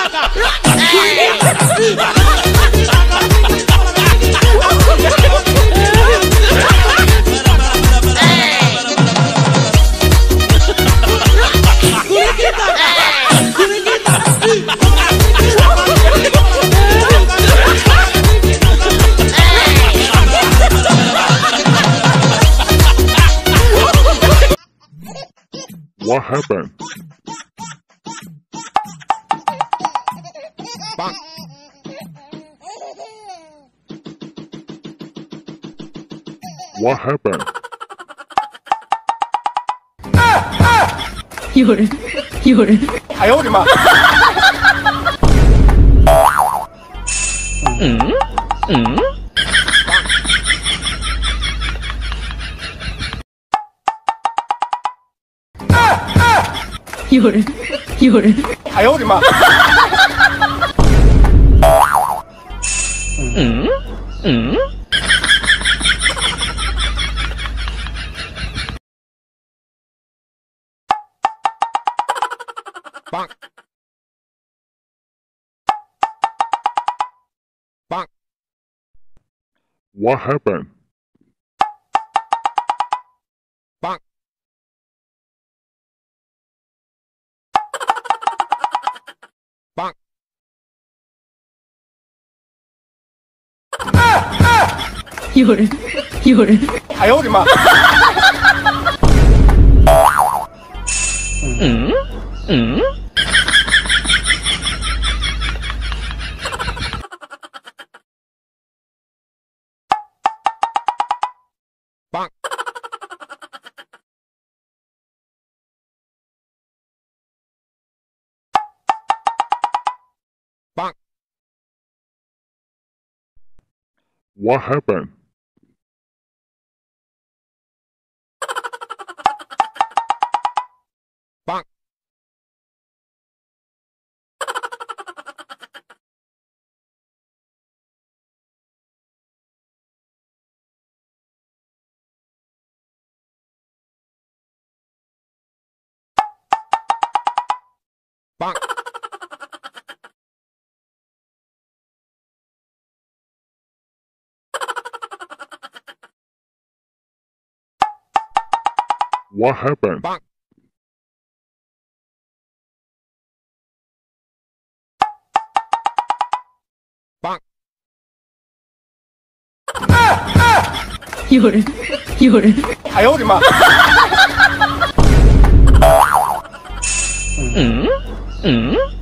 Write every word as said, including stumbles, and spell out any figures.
What happened? Bonk. What happened? 有人，有人！ 哎呦我的妈！ 嗯嗯。有人，有人！ 哎呦我的妈！ 嗯嗯。 Bonk. Bonk. What happened? Bonk. Bonk. 有人，有人！ 哎呦我的妈！ 嗯嗯。 Bonk. Bonk. What happened? Bonk. Bonk. What happened? Bonk. Bonk. 有人，有人！ 哎呦我的妈！ 嗯嗯。